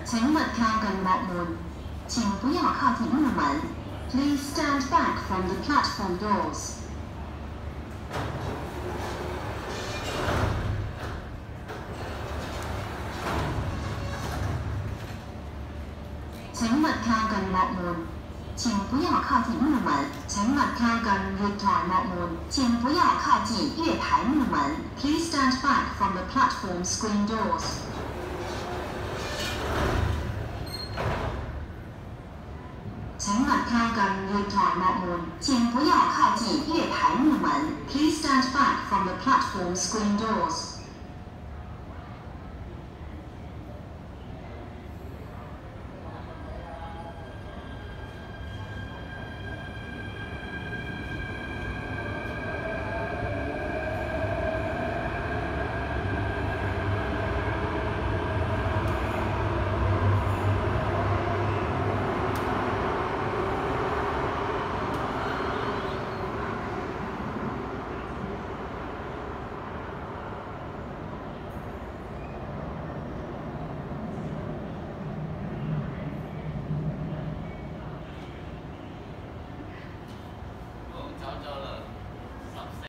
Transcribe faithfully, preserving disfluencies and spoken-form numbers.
请勿靠近幕门，请不要靠近木门。Please stand back from the platform doors. 请勿靠近幕门，请不要靠近木门。请勿靠近月台幕門，請不要靠近月台木門。Please stand back from the platform screen doors. 请勿靠近月台幕門，請不要靠近月台木門。Please stand back from the platform screen doors.